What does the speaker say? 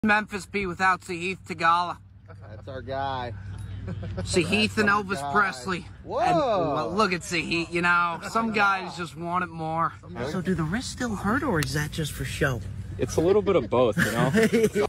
Memphis be without Sahith Tagala? That's our guy. Sahith and Elvis Presley. Whoa! And, well, look at Sahith, you know, some guys just want it more. So do the wrists still hurt, or is that just for show? It's a little bit of both, you know?